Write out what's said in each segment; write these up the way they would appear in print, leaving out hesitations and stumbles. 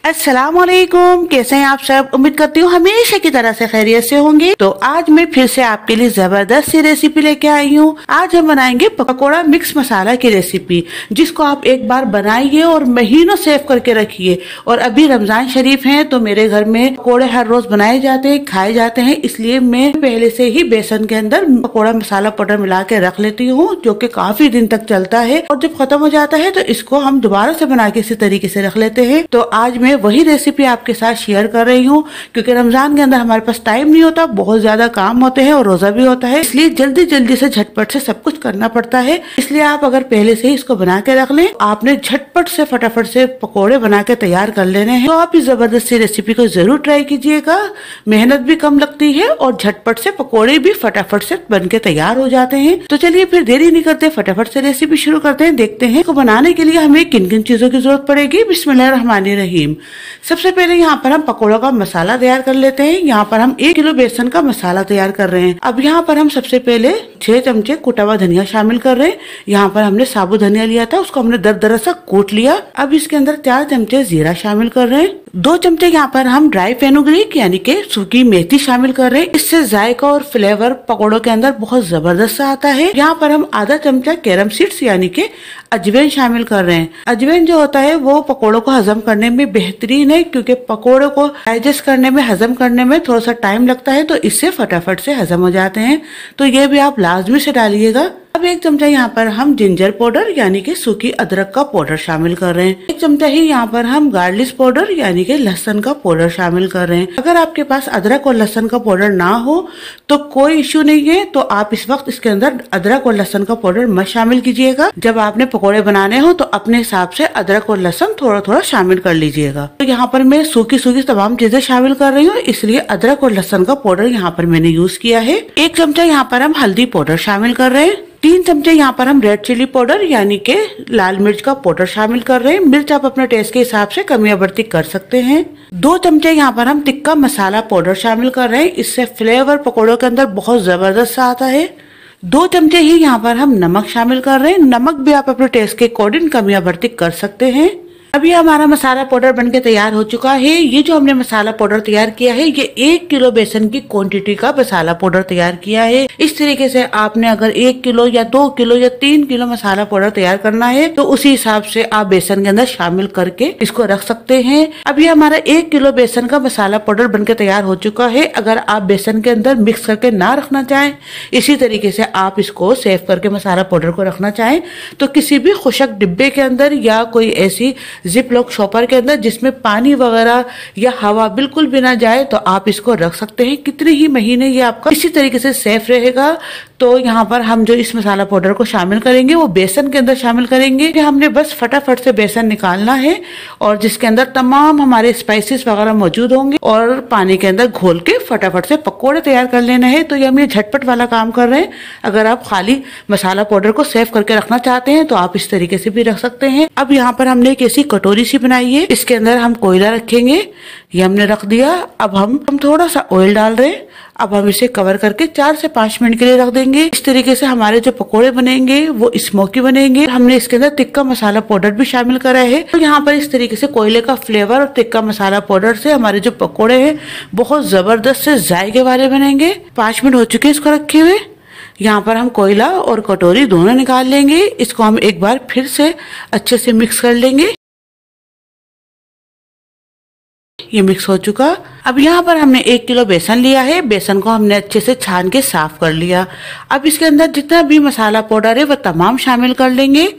अस्सलामुअलैकुम, कैसे हैं आप सब। उम्मीद करती हूँ हमेशा की तरह से खैरियत से होंगे। तो आज मैं फिर से आपके लिए जबरदस्त सी रेसिपी लेके आई हूँ। आज हम बनाएंगे पकौड़ा मिक्स मसाला की रेसिपी, जिसको आप एक बार बनाइए और महीनों सेव करके रखिए। और अभी रमजान शरीफ है तो मेरे घर में पकौड़े हर रोज बनाए जाते हैं, खाए जाते हैं, इसलिए मैं पहले से ही बेसन के अंदर पकौड़ा मसाला पाउडर मिला के रख लेती हूँ, जो कि काफी दिन तक चलता है। और जब खत्म हो जाता है तो इसको हम दोबारा से बना के इसी तरीके से रख लेते हैं। तो आज मैं वही रेसिपी आपके साथ शेयर कर रही हूँ, क्योंकि रमजान के अंदर हमारे पास टाइम नहीं होता, बहुत ज्यादा काम होते हैं और रोजा भी होता है, इसलिए जल्दी जल्दी से झटपट से सब कुछ करना पड़ता है। इसलिए आप अगर पहले से ही इसको बना के रख लें, आपने झटपट से फटाफट से पकोड़े बना के तैयार कर लेने हैं। तो आप इस जबरदस्त रेसिपी को जरूर ट्राई कीजिएगा। मेहनत भी कम लगती है और झटपट से पकोड़े भी फटाफट से बन के तैयार हो जाते हैं। तो चलिए फिर देरी नहीं करते, फटाफट से रेसिपी शुरू करते हैं। देखते हैं इसको बनाने के लिए हमें किन किन चीजों की जरूरत पड़ेगी। बिस्मिल्लाहिर्रहमानिर्रहीम। सबसे पहले यहाँ पर हम पकौड़ों का मसाला तैयार कर लेते हैं। यहाँ पर हम 1 किलो बेसन का मसाला तैयार कर रहे हैं। अब यहाँ पर हम सबसे पहले 6 चमचे कुटा हुआ धनिया शामिल कर रहे हैं। यहाँ पर हमने साबुत धनिया लिया था, उसको हमने दरदरा सा कूट लिया। अब इसके अंदर 4 चमचे जीरा शामिल कर रहे हैं। 2 चमचे यहाँ पर हम ड्राई फेनुग्रीक यानी कि सूखी मेथी शामिल कर रहे हैं। इससे जायका और फ्लेवर पकौड़ों के अंदर बहुत जबरदस्त आता है। यहाँ पर हम आधा चमचा कैरम सीड्स यानी कि अजवाइन शामिल कर रहे हैं। अजवाइन जो होता है वो पकौड़ों को हजम करने में बेहतरीन है, क्योंकि पकौड़ों को डाइजेस्ट करने में, हजम करने में थोड़ा सा टाइम लगता है, तो इससे फटाफट से हजम हो जाते हैं। तो ये भी आप लाजमी से डालिएगा। अब 1 चमचा यहाँ पर हम जिंजर पाउडर यानी कि सूखी अदरक का पाउडर शामिल कर रहे हैं। 1 चमचा ही यहाँ पर हम गार्लिक पाउडर यानी कि लहसुन का पाउडर शामिल कर रहे हैं। अगर आपके पास अदरक और लहसुन का पाउडर ना हो तो कोई इश्यू नहीं है, तो आप इस वक्त इसके अंदर अदरक और लहसुन का पाउडर मत शामिल कीजिएगा। जब आपने पकौड़े बनाने हो तो अपने हिसाब से अदरक और लहसुन थोड़ा थोड़ा शामिल कर लीजिएगा। तो यहाँ पर मैं सूखी सूखी तमाम चीजें शामिल कर रही हूँ, इसलिए अदरक और लहसुन का पाउडर यहाँ पर मैंने यूज किया है। 1 चमचा यहाँ पर हम हल्दी पाउडर शामिल कर रहे हैं। 3 चमचे यहाँ पर हम रेड चिली पाउडर यानी कि लाल मिर्च का पाउडर शामिल कर रहे हैं। मिर्च आप अपने टेस्ट के हिसाब से कमी या बढ़ती कर सकते हैं। 2 चमचे यहाँ पर हम तिक्का मसाला पाउडर शामिल कर रहे हैं। इससे फ्लेवर पकौड़ों के अंदर बहुत जबरदस्त आता है। 2 चमचे ही यहाँ पर हम नमक शामिल कर रहे हैं। नमक भी आप अपने टेस्ट के अकॉर्डिंग कमी या बढ़ती कर सकते हैं। अभी हमारा मसाला पाउडर बनके तैयार हो चुका है। ये जो हमने मसाला पाउडर तैयार किया है, ये 1 किलो बेसन की क्वांटिटी का मसाला पाउडर तैयार किया है। इस तरीके से आपने अगर 1 किलो या 2 किलो या 3 किलो मसाला पाउडर तैयार करना है तो उसी हिसाब से आप बेसन के अंदर शामिल करके इसको रख सकते हैं। अभी हमारा 1 किलो बेसन का मसाला पाउडर बनके तैयार हो चुका है। अगर आप बेसन के अंदर मिक्स करके ना रखना चाहें, इसी तरीके से आप इसको सेव करके मसाला पाउडर को रखना चाहें, तो किसी भी खुशक डिब्बे के अंदर या कोई ऐसी जिप लॉक शॉपर के अंदर जिसमें पानी वगैरह या हवा बिल्कुल भी ना जाए, तो आप इसको रख सकते हैं। कितने ही महीने ये आपका इसी तरीके से सेफ रहेगा। तो यहाँ पर हम जो इस मसाला पाउडर को शामिल करेंगे वो बेसन के अंदर शामिल करेंगे। हमने बस फटाफट से बेसन निकालना है और जिसके अंदर तमाम हमारे स्पाइसेस वगैरह मौजूद होंगे, और पानी के अंदर घोल के फटाफट से पकोड़े तैयार कर लेना है। तो ये हम ये झटपट वाला काम कर रहे हैं। अगर आप खाली मसाला पाउडर को सेव करके रखना चाहते हैं तो आप इस तरीके से भी रख सकते हैं। अब यहाँ पर हमने एक ऐसी कटोरी सी बनाई है, इसके अंदर हम कोयला रखेंगे। ये हमने रख दिया। अब हम थोड़ा सा ऑयल डाल रहे हैं। अब हम इसे कवर करके 4 से 5 मिनट के लिए रख देंगे। इस तरीके से हमारे जो पकोड़े बनेंगे वो स्मोकी बनेंगे। हमने इसके अंदर तिक्का मसाला पाउडर भी शामिल करा है। तो यहाँ पर इस तरीके से कोयले का फ्लेवर और तिक्का मसाला पाउडर से हमारे जो पकोड़े हैं बहुत जबरदस्त से जायके वाले बनेंगे। 5 मिनट हो चुके हैं इसको रखे हुए। यहाँ पर हम कोयला और कटोरी दोनों निकाल लेंगे। इसको हम एक बार फिर से अच्छे से मिक्स कर लेंगे। ये मिक्स हो चुका। अब यहाँ पर हमने 1 किलो बेसन लिया है। बेसन को हमने अच्छे से छान के साफ कर लिया। अब इसके अंदर जितना भी मसाला पाउडर है वो तमाम शामिल कर लेंगे।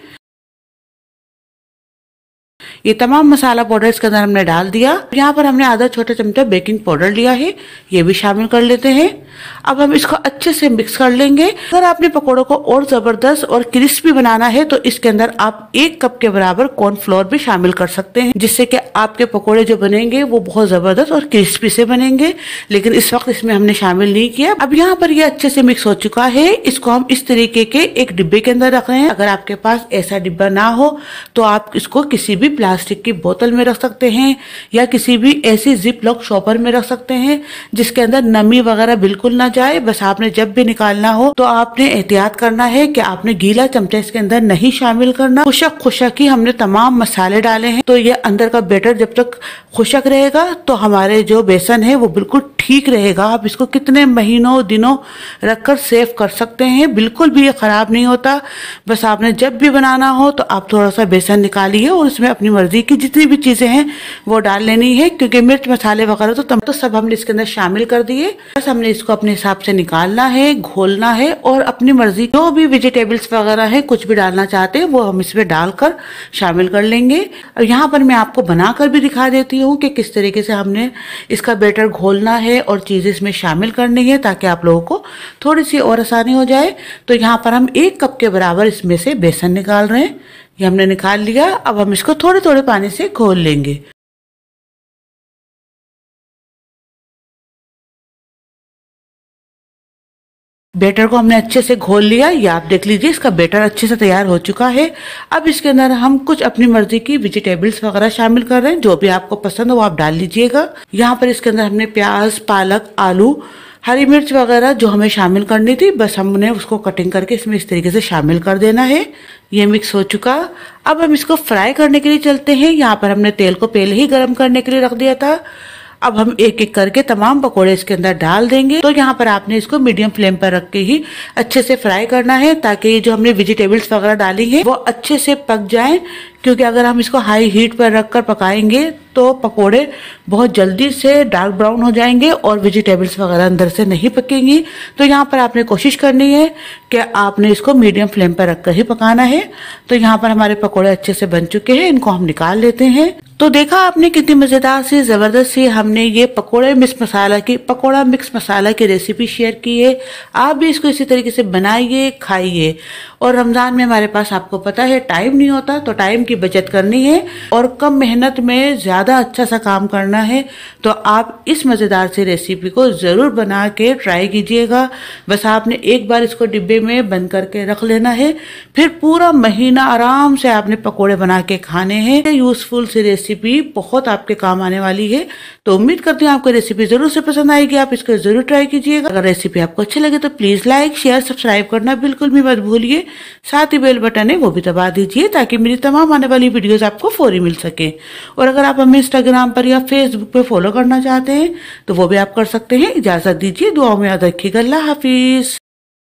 ये तमाम मसाला पाउडर इसके अंदर हमने डाल दिया। यहाँ पर हमने आधा छोटा चमचा बेकिंग पाउडर लिया है, ये भी शामिल कर लेते हैं। अब हम इसको अच्छे से मिक्स कर लेंगे। अगर आपने पकौड़ों को और जबरदस्त और क्रिस्पी बनाना है तो इसके अंदर आप 1 कप के बराबर कॉर्नफ्लोर भी शामिल कर सकते हैं, जिससे कि आपके पकौड़े जो बनेंगे वो बहुत जबरदस्त और क्रिस्पी से बनेंगे। लेकिन इस वक्त इसमें हमने शामिल नहीं किया। अब यहाँ पर ये अच्छे से मिक्स हो चुका है। इसको हम इस तरीके के एक डिब्बे के अंदर रख रहे हैं। अगर आपके पास ऐसा डिब्बा ना हो तो आप इसको किसी भी प्लास्टिक की बोतल में रख सकते हैं या किसी भी ऐसी जिप लॉक शॉपर में रख सकते हैं जिसके अंदर नमी वगैरह बिल्कुल ना जाए। बस आपने जब भी निकालना हो तो आपने एहतियात करना है कि आपने गीला चमचा इसके अंदर नहीं शामिल करना। खुशक खुशक ही हमने तमाम मसाले डाले हैं, तो ये अंदर का बैटर जब तक खुशक रहेगा तो हमारे जो बेसन है वो बिल्कुल ठीक रहेगा। आप इसको कितने महीनों दिनों रखकर सेव कर सकते हैं, बिल्कुल भी ये खराब नहीं होता। बस आपने जब भी बनाना हो तो आप थोड़ा सा बेसन निकालिए और उसमें अपनी मर्जी की जितनी भी चीजें हैं वो डाल लेनी है, क्योंकि मिर्च मसाले वगैरह तो सब हमने इसके अंदर शामिल कर दिए। बस हमने इसको अपने हिसाब से निकालना है, घोलना है और अपनी मर्जी जो भी वेजिटेबल्स वगैरह है कुछ भी डालना चाहते हैं वो हम इसमें डालकर शामिल कर लेंगे। और यहाँ पर मैं आपको बनाकर भी दिखा देती हूँ कि किस तरीके से हमने इसका बैटर घोलना है और चीजें इसमें शामिल करनी है, ताकि आप लोगों को थोड़ी सी और आसानी हो जाए। तो यहाँ पर हम 1 कप के बराबर इसमें से बेसन निकाल रहे हैं। ये हमने निकाल लिया। अब हम इसको थोड़े थोड़े पानी से घोल लेंगे। बैटर को हमने अच्छे से घोल लिया। ये आप देख लीजिए इसका बैटर अच्छे से तैयार हो चुका है। अब इसके अंदर हम कुछ अपनी मर्जी की वेजिटेबल्स वगैरह शामिल कर रहे हैं, जो भी आपको पसंद हो वो आप डाल लीजिएगा। यहाँ पर इसके अंदर हमने प्याज, पालक, आलू, हरी मिर्च वगैरह जो हमें शामिल करनी थी, बस हमने उसको कटिंग करके इसमें इस तरीके से शामिल कर देना है। ये मिक्स हो चुका। अब हम इसको फ्राई करने के लिए चलते हैं। यहाँ पर हमने तेल को पहले ही गर्म करने के लिए रख दिया था। अब हम एक एक करके तमाम पकोड़े इसके अंदर डाल देंगे। तो यहाँ पर आपने इसको मीडियम फ्लेम पर रख के ही अच्छे से फ्राई करना है, ताकि ये जो हमने वेजिटेबल्स वगैरह डाली है वो अच्छे से पक जाएं। क्योंकि अगर हम इसको हाई हीट पर रखकर पकाएंगे तो पकोड़े बहुत जल्दी से डार्क ब्राउन हो जाएंगे और वेजिटेबल्स वगैरह अंदर से नहीं पकेंगी। तो यहाँ पर आपने कोशिश करनी है कि आपने इसको मीडियम फ्लेम पर रखकर ही पकाना है। तो यहाँ पर हमारे पकोड़े अच्छे से बन चुके हैं, इनको हम निकाल लेते हैं। तो देखा आपने कितनी मजेदार सी जबरदस्त सी हमने ये पकोड़ा मिक्स मसाला की रेसिपी शेयर की है। आप भी इसको इसी तरीके से बनाइए, खाइए। और रमजान में हमारे पास आपको पता है टाइम नहीं होता, तो टाइम की बचत करनी है और कम मेहनत में ज्यादा अच्छा सा काम करना है। तो आप इस मजेदार सी रेसिपी को जरूर बना के ट्राई कीजिएगा। बस आपने एक बार इसको डिब्बे में बंद करके रख लेना है, फिर पूरा महीना आराम से आपने पकोड़े बना के खाने हैं। यूजफुल सी रेसिपी बहुत आपके काम आने वाली है। तो उम्मीद करती हूँ आपको रेसिपी जरूर से पसंद आएगी। आप इसको जरूर ट्राई कीजिएगा। अगर रेसिपी आपको अच्छी लगे तो प्लीज लाइक, शेयर, सब्सक्राइब करना बिल्कुल भी मत भूलिए। साथ ही बेल बटन है वो भी दबा दीजिए, ताकि मेरी तमाम आने वाली वीडियोस आपको फौरी मिल सके। और अगर आप हमें इंस्टाग्राम पर या फेसबुक पे फॉलो करना चाहते हैं तो वो भी आप कर सकते हैं। इजाजत दीजिए, दुआओं में याद रखिएगा। अल्लाह हाफिज।